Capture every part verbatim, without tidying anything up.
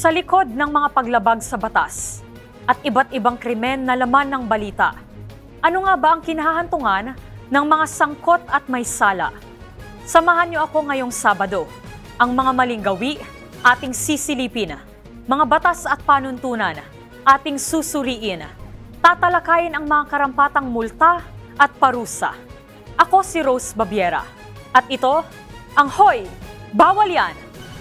Sa likod ng mga paglabag sa batas at iba't ibang krimen na laman ng balita, ano nga ba ang kinahahantungan ng mga sangkot at may sala? Samahan niyo ako ngayong Sabado. Ang mga maling gawi, ating sisilipin. Mga batas at panuntunan, ating susuriin. Tatalakayin ang mga karampatang multa at parusa. Ako si Rose Babiera. At ito, ang Hoy! Bawal Yan!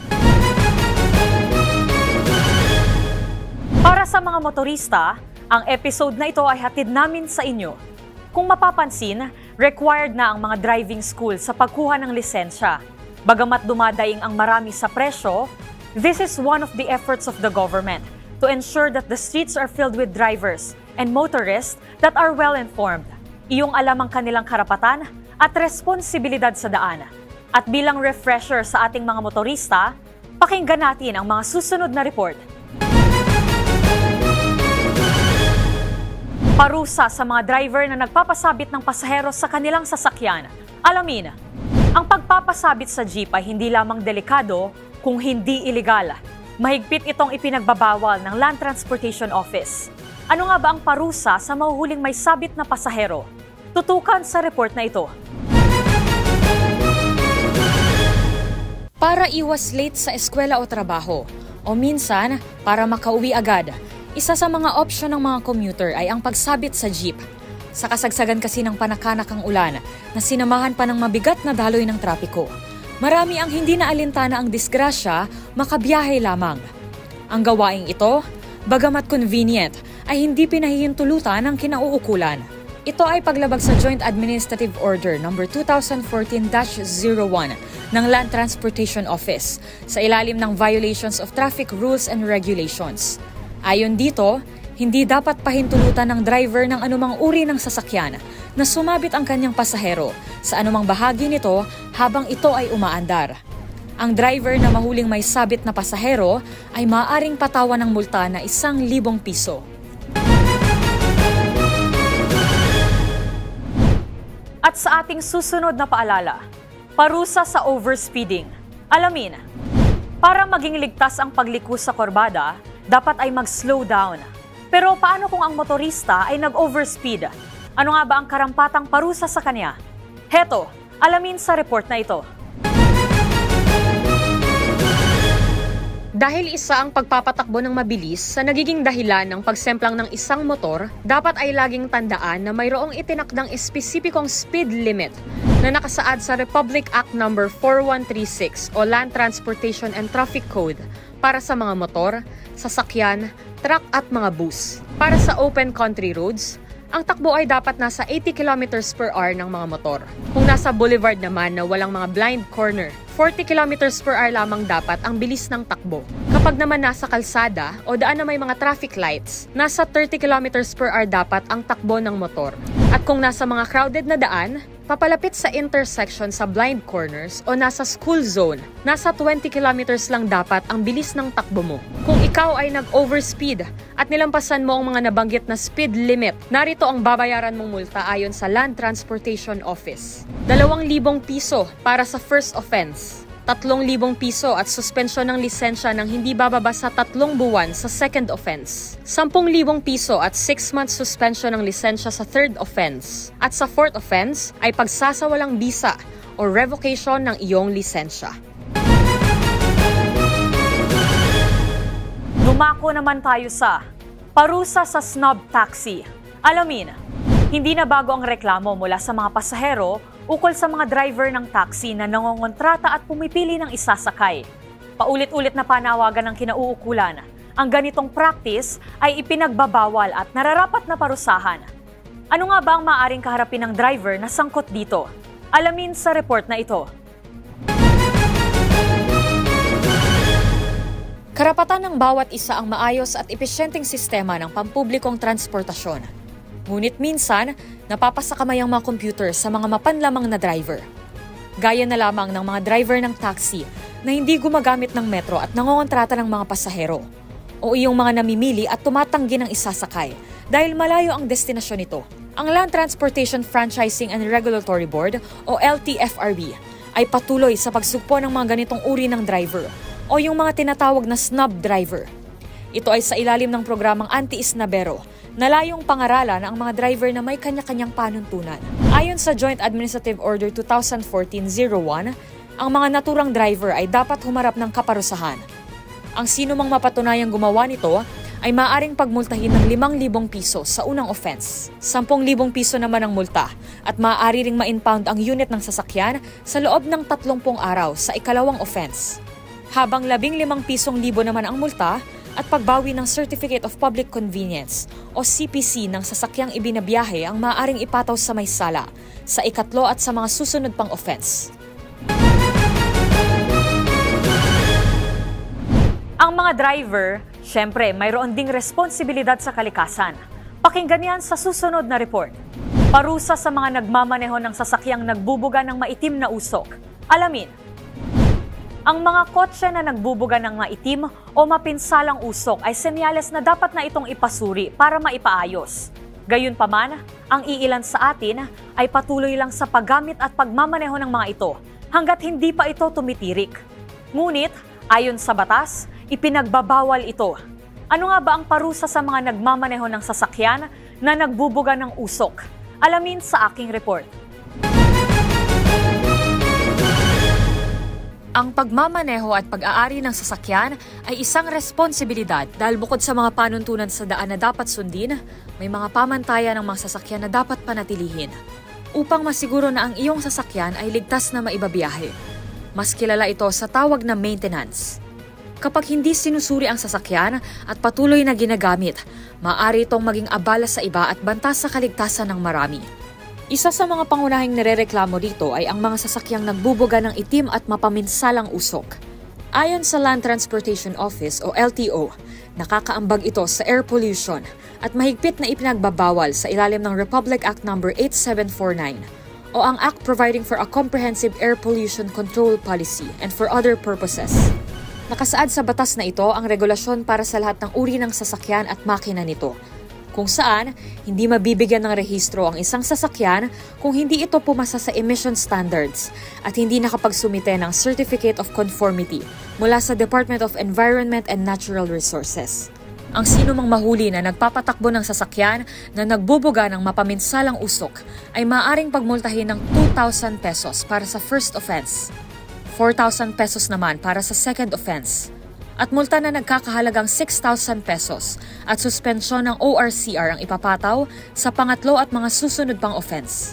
Para sa mga motorista, ang episode na ito ay hatid namin sa inyo. Kung mapapansin, required na ang mga driving school sa pagkuha ng lisensya. Bagamat dumadaing ang marami sa presyo, this is one of the efforts of the government to ensure that the streets are filled with drivers and motorists that are well-informed. Iyong alam ang kanilang karapatan at responsibilidad sa daan. At bilang refresher sa ating mga motorista, pakinggan natin ang mga susunod na report. Parusa sa mga driver na nagpapasabit ng pasahero sa kanilang sasakyan. Alamin, ang pagpapasabit sa jeep ay hindi lamang delikado kung hindi ilegal. Mahigpit itong ipinagbabawal ng Land Transportation Office. Ano nga ba ang parusa sa mahuhuling may sabit na pasahero? Tutukan sa report na ito. Para iwas late sa eskwela o trabaho, o minsan para makauwi agad, isa sa mga opsyon ng mga commuter ay ang pagsabit sa jeep. Sa kasagsagan kasi ng panakanak ang ulan na sinamahan pa ng mabigat na daloy ng trapiko, marami ang hindi naalintana ang disgrasya, makabiyahe lamang. Ang gawaing ito, bagamat convenient, ay hindi pinahihintulutan ng kinauukulan. Ito ay paglabag sa Joint Administrative Order number two thousand fourteen dash zero one ng Land Transportation Office sa ilalim ng Violations of Traffic Rules and Regulations. Ayon dito, hindi dapat pahintulutan ng driver ng anumang uri ng sasakyan na sumabit ang kanyang pasahero sa anumang bahagi nito habang ito ay umaandar. Ang driver na mahuling may sabit na pasahero ay maaaring patawan ng multa na isang libong piso. At sa ating susunod na paalala, parusa sa overspeeding. Alamin, para maging ligtas ang pagliko sa korbada, dapat ay mag-slow down. Pero paano kung ang motorista ay nag-overspeed? Ano nga ba ang karampatang parusa sa kanya? Heto, alamin sa report na ito. Dahil isa ang pagpapatakbo ng mabilis sa nagiging dahilan ng pagsemplang ng isang motor, dapat ay laging tandaan na mayroong itinakdang espesipikong speed limit na nakasaad sa Republic Act number four one three six o Land Transportation and Traffic Code para sa mga motor, sasakyan, truck at mga bus. Para sa open country roads, ang takbo ay dapat nasa eighty kilometers per hour ng mga motor. Kung nasa boulevard naman na walang mga blind corner, forty kilometers per hour lamang dapat ang bilis ng takbo. Kapag naman nasa kalsada o daan na may mga traffic lights, nasa thirty kilometers per hour dapat ang takbo ng motor. At kung nasa mga crowded na daan, papalapit sa intersection sa blind corners o nasa school zone, nasa twenty kilometers lang dapat ang bilis ng takbo mo. Kung ikaw ay nag-overspeed at nilampasan mo ang mga nabanggit na speed limit, narito ang babayaran mong multa ayon sa Land Transportation Office. Dalawang libong piso para sa first offense. Tatlong libong piso at suspensyon ng lisensya ng hindi bababa sa tatlong buwan sa second offense. Sampung libong piso at six months suspension ng lisensya sa third offense. At sa fourth offense ay pagsasawalang bisa o revocation ng iyong lisensya. Dumako naman tayo sa parusa sa snob taxi. Alamin, hindi na bago ang reklamo mula sa mga pasahero ukol sa mga driver ng taxi na nangongontrata at pumipili ng isasakay. Paulit-ulit na panawagan ng kinauukulan, ang ganitong practice ay ipinagbabawal at nararapat na parusahan. Ano nga ba ang maaaring kaharapin ng driver na sangkot dito? Alamin sa report na ito. Karapatan ng bawat isa ang maayos at epesyenteng sistema ng pampublikong transportasyon. Ngunit minsan, napapasakamay ang mga computer sa mga mapanlamang na driver. Gaya na lamang ng mga driver ng taxi na hindi gumagamit ng metro at nangongontrata ng mga pasahero. O iyong mga namimili at tumatanggi ng isasakay dahil malayo ang destinasyon nito. Ang Land Transportation Franchising and Regulatory Board o L T F R B ay patuloy sa pagsugpo ng mga ganitong uri ng driver o yung mga tinatawag na snub driver. Ito ay sa ilalim ng programang Anti-Isnabero na layong pangaralan ang mga driver na may kanya-kanyang panuntunan. Ayon sa Joint Administrative Order twenty fourteen dash one, ang mga naturang driver ay dapat humarap ng kaparusahan. Ang sino mang mapatunayang gumawa nito ay maaaring pagmultahin ng limang libong piso sa unang offense, sampung libong piso naman ang multa, at maaari ring ma-impound ang unit ng sasakyan sa loob ng tatlumpung araw sa ikalawang offense. Habang labing limang pisong libo naman ang multa at pagbawi ng Certificate of Public Convenience o C P C ng sasakyang ibinabiyahe ang maaaring ipataw sa may sala, sa ikatlo at sa mga susunod pang offense. Ang mga driver, syempre, mayroon ding responsibilidad sa kalikasan. Pakinggan yan sa susunod na report. Parusa sa mga nagmamaneho ng sasakyang nagbubuga ng maitim na usok. Alamin. Ang mga kotse na nagbubuga ng maitim o mapinsalang usok ay senyales na dapat na itong ipasuri para maipaayos. Gayunpaman, ang iilan sa atin ay patuloy lang sa paggamit at pagmamaneho ng mga ito hanggat hindi pa ito tumitirik. Ngunit, ayon sa batas, ipinagbabawal ito. Ano nga ba ang parusa sa mga nagmamaneho ng sasakyan na nagbubuga ng usok? Alamin sa aking report. Ang pagmamaneho at pag-aari ng sasakyan ay isang responsibilidad dahil bukod sa mga panuntunan sa daan na dapat sundin, may mga pamantayan ng mga sasakyan na dapat panatilihin upang masiguro na ang iyong sasakyan ay ligtas na maibabiyahe. Mas kilala ito sa tawag na maintenance. Kapag hindi sinusuri ang sasakyan at patuloy na ginagamit, maaari itong maging abala sa iba at banta sa kaligtasan ng marami. Isa sa mga pangunahing nirereklamo dito ay ang mga sasakyang nagbubuga ng itim at mapaminsalang usok. Ayon sa Land Transportation Office o L T O, nakakaambag ito sa air pollution at mahigpit na ipinagbabawal sa ilalim ng Republic Act number eighty-seven forty-nine o ang Act Providing for a Comprehensive Air Pollution Control Policy and for other purposes. Nakasaad sa batas na ito ang regulasyon para sa lahat ng uri ng sasakyan at makina nito, kung saan hindi mabibigyan ng rehistro ang isang sasakyan kung hindi ito pumasa sa emission standards at hindi nakapagsumite ng Certificate of Conformity mula sa Department of Environment and Natural Resources. Ang sino mang mahuli na nagpapatakbo ng sasakyan na nagbubuga ng mapaminsalang usok ay maaaring pagmultahin ng two thousand pesos para sa first offense, four thousand pesos naman para sa second offense, at multa na nagkakahalagang six thousand pesos at suspensyon ng O R C R ang ipapataw sa pangatlo at mga susunod pang offense.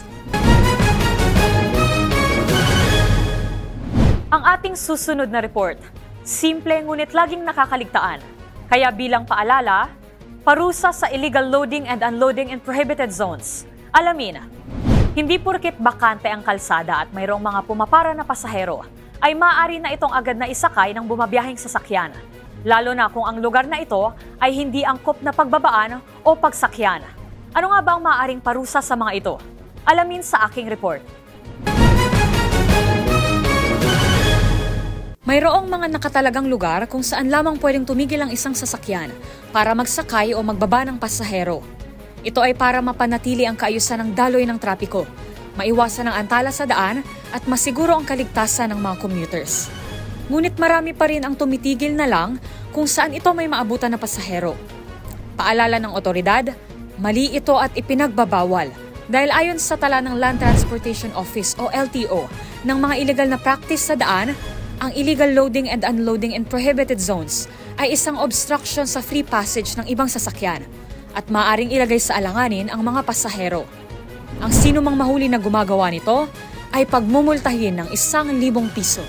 Ang ating susunod na report, simple ngunit laging nakakaligtaan. Kaya bilang paalala, parusa sa illegal loading and unloading in prohibited zones. Alamin, hindi porkit bakante ang kalsada at mayroong mga pumapara na pasahero, ay maaari na itong agad na isakay ng bumabiyaheng sasakyan, lalo na kung ang lugar na ito ay hindi angkop na pagbabaan o pagsakyan. Ano nga ba ang maaaring parusa sa mga ito? Alamin sa aking report. Mayroong mga nakatalagang lugar kung saan lamang pwedeng tumigil ang isang sasakyan para magsakay o magbaba ng pasahero. Ito ay para mapanatili ang kaayusan ng daloy ng trapiko, maiwasan ang antala sa daan at masiguro ang kaligtasan ng mga commuters. Ngunit marami pa rin ang tumitigil na lang kung saan ito may maabutan na pasahero. Paalala ng otoridad, mali ito at ipinagbabawal dahil ayon sa tala ng Land Transportation Office o L T O ng mga illegal na practice sa daan, ang illegal loading and unloading in prohibited zones ay isang obstruction sa free passage ng ibang sasakyan at maaaring ilagay sa alanganin ang mga pasahero. Ang sino mang mahuli na gumagawa nito ay pagmumultahin ng isang libong piso.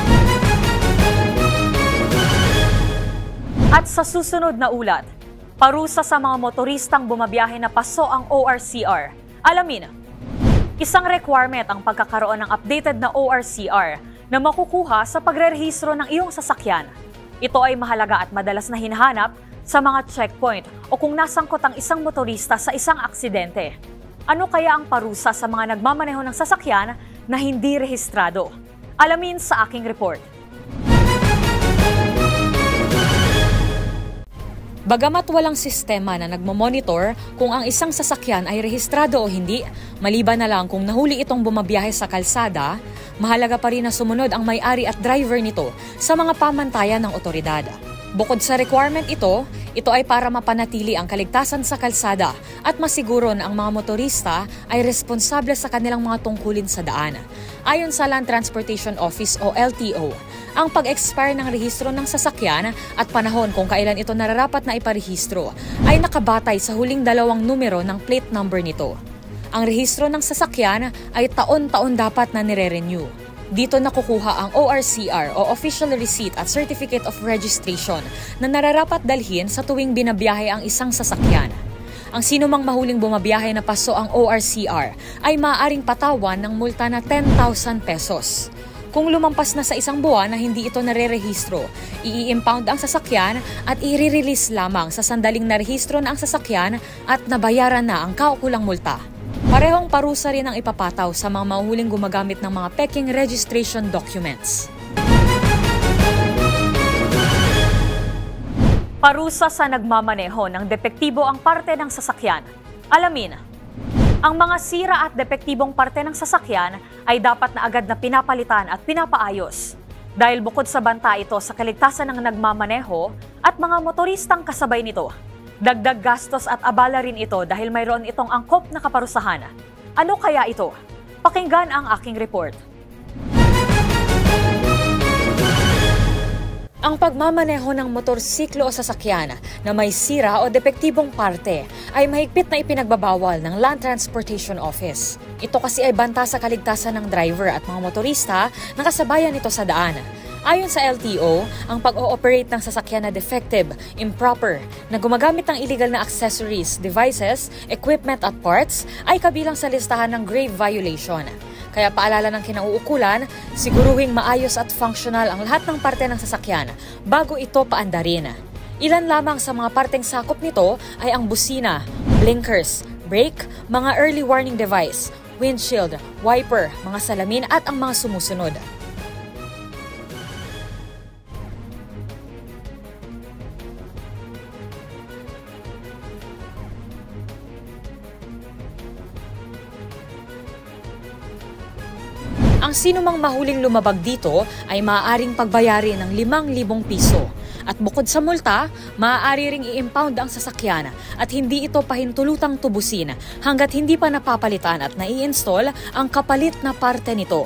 At sa susunod na ulat, parusa sa mga motoristang bumabiyahe na paso ang O R C R. Alamin, isang requirement ang pagkakaroon ng updated na O R C R na makukuha sa pagrerehistro ng iyong sasakyan. Ito ay mahalaga at madalas na hinahanap sa mga checkpoint o kung nasangkot ang isang motorista sa isang aksidente. Ano kaya ang parusa sa mga nagmamaneho ng sasakyan na hindi rehistrado? Alamin sa aking report. Bagamat walang sistema na nagmomonitor kung ang isang sasakyan ay rehistrado o hindi, maliban na lang kung nahuli itong bumabiyahe sa kalsada, mahalaga pa rin na sumunod ang may-ari at driver nito sa mga pamantayan ng otoridad. Bukod sa requirement ito, ito ay para mapanatili ang kaligtasan sa kalsada at masiguro na ang mga motorista ay responsable sa kanilang mga tungkulin sa daan. Ayon sa Land Transportation Office o L T O, ang pag-expire ng rehistro ng sasakyan at panahon kung kailan ito nararapat na iparehistro ay nakabatay sa huling dalawang numero ng plate number nito. Ang rehistro ng sasakyan ay taon-taon dapat na nire-renew. Dito nakukuha ang O R C R o Official Receipt at Certificate of Registration na nararapat dalhin sa tuwing binabiyahe ang isang sasakyan. Ang sinumang mahuling bumabiyahe na paso ang O R C R ay maaaring patawan ng multa na ten thousand pesos. Kung lumampas na sa isang buwan na hindi ito nare-rehistro, i-impound ang sasakyan at i-release lamang sa sandaling narehistro na ang sasakyan at nabayaran na ang kaukulang multa. Parehong parusa rin ang ipapataw sa mga mahuhuling gumagamit ng mga peking registration documents. Parusa sa nagmamaneho ng depektibo ang parte ng sasakyan. Alamin, ang mga sira at depektibong parte ng sasakyan ay dapat na agad na pinapalitan at pinapaayos. Dahil bukod sa banta ito sa kaligtasan ng nagmamaneho at mga motoristang kasabay nito, dagdag gastos at abala rin ito dahil mayroon itong angkop na kaparusahan. Ano kaya ito? Pakinggan ang aking report. Ang pagmamaneho ng motorsiklo o sasakyan na may sira o depektibong parte ay mahigpit na ipinagbabawal ng Land Transportation Office. Ito kasi ay banta sa kaligtasan ng driver at mga motorista na kasabayan nito sa daan. Ayon sa L T O, ang pag-ooperate ng sasakyan na defective, improper, na gumagamit ng illegal na accessories, devices, equipment at parts ay kabilang sa listahan ng grave violation. Kaya paalala ng kinauukulan, siguruhing maayos at functional ang lahat ng parte ng sasakyan bago ito paandarin. Ilan lamang sa mga parteng sakop nito ay ang busina, blinkers, brake, mga early warning device, windshield, wiper, mga salamin at ang mga sumusunod. Ang sinumang mahuling lumabag dito ay maaaring pagbayari ng limang libong piso. At bukod sa multa, maaari ring i-impound ang sasakyan at hindi ito pahintulutang tubusin hanggat hindi pa napapalitan at nai-install ang kapalit na parte nito.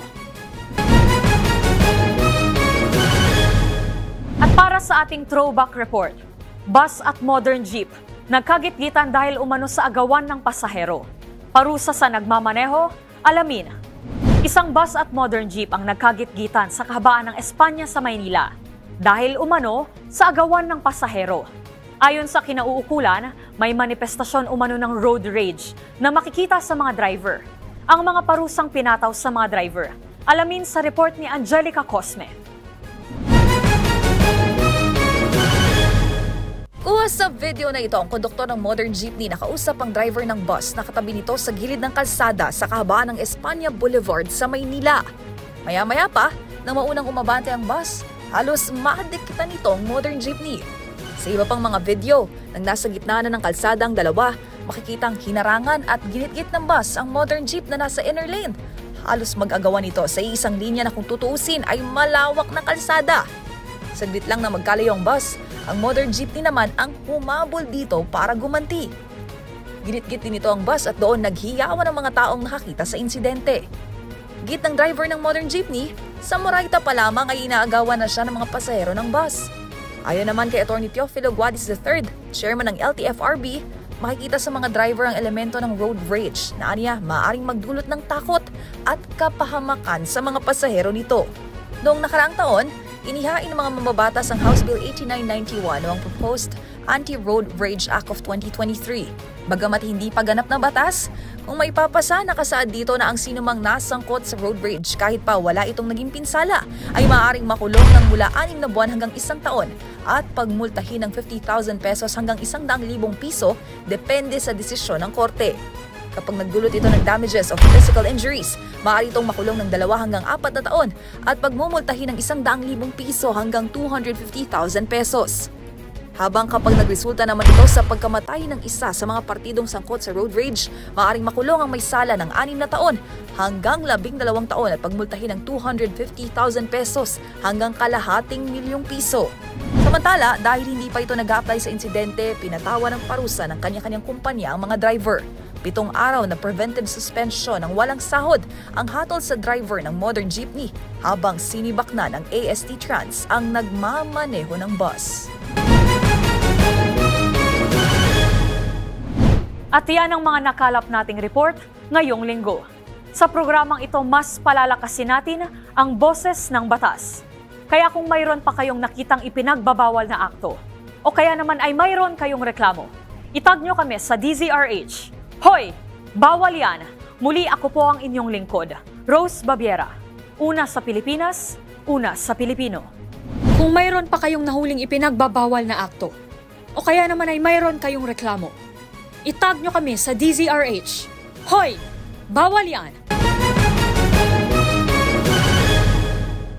At para sa ating throwback report, bus at modern jeep nagkagitgitan dahil umano sa agawan ng pasahero. Parusa sa nagmamaneho, alamin. Isang bus at modern jeep ang nagkagitgitan sa kahabaan ng Espanya sa Maynila dahil umano sa agawan ng pasahero. Ayon sa kinauukulan, may manifestasyon umano ng road rage na makikita sa mga driver. Ang mga parusang pinataw sa mga driver. Alamin sa report ni Angelica Cosme. Kuha sa video na ito ang konduktor ng modern jeepney na kausap ang driver ng bus na katabi nito sa gilid ng kalsada sa kahabaan ng Espanya Boulevard sa Maynila. Maya-maya pa, nang maunang umabante ang bus, halos maadikitan nito ang modern jeepney. Sa iba pang mga video, nang nasa gitna na ng kalsada ang dalawa, makikitang hinarangan at ginitgit ng bus ang modern jeep na nasa inner lane. Halos mag-agawan ito sa isang linya na kung tutuusin ay malawak na kalsada. Saglit lang na magkalayo ang bus, ang modern jeepney naman ang humabol dito para gumanti. Ginit-git din ito ang bus at doon naghiyawan ang mga taong nakakita sa insidente. Git ng driver ng modern jeepney, sa Moraita pa lamang ay inaagawan na siya ng mga pasahero ng bus. Ayon naman kay Attorney Teofilo Guadis the third, chairman ng L T F R B, makikita sa mga driver ang elemento ng road rage na aniya maaaring magdulot ng takot at kapahamakan sa mga pasahero nito. Noong nakaraang taon, inihain ng mga mambabatas ang House Bill eighty-nine ninety-one o ang proposed Anti-Road Rage Act of twenty twenty-three. Bagamat hindi pa ganap na batas, kung may papasa, nakasaad dito na ang sinumang nasangkot sa road rage kahit pa wala itong naging pinsala ay maaaring makulong ng mula anim na buwan hanggang isang taon at pagmultahin ng fifty thousand pesos hanggang isang daang libong piso depende sa desisyon ng korte. Kapag nagdulot ito ng damages of physical injuries, maaari itong makulong ng dalawa hanggang apat na taon at pagmumultahin ng isang daang libong piso hanggang two hundred fifty thousand pesos. Habang kapag nagresulta naman ito sa pagkamatay ng isa sa mga partidong sangkot sa road rage, maaaring makulong ang may sala ng anim na taon hanggang labing dalawang taon at pagmultahin ng two hundred fifty thousand pesos hanggang kalahating milyong piso. Samantala, dahil hindi pa ito nag-a-apply sa insidente, pinatawan ng parusa ng kanya-kanyang kumpanya ang mga driver. Pitong araw na preventive suspension ng walang sahod ang hatol sa driver ng modern jeepney habang sinibak na ng A S T Trans ang nagmamaneho ng bus. At yan ang mga nakalap nating report ngayong linggo. Sa programang ito, mas palalakasin natin ang boses ng batas. Kaya kung mayroon pa kayong nakitang ipinagbabawal na akto, o kaya naman ay mayroon kayong reklamo, itag nyo kami sa D Z R H. Hoy! Bawal yan! Muli ako po ang inyong lingkod, Rose Babiera. Una sa Pilipinas, una sa Pilipino. Kung mayroon pa kayong nahuling ipinagbabawal na akto, o kaya naman ay mayroon kayong reklamo, itag nyo kami sa D Z R H. Hoy! Bawal yan!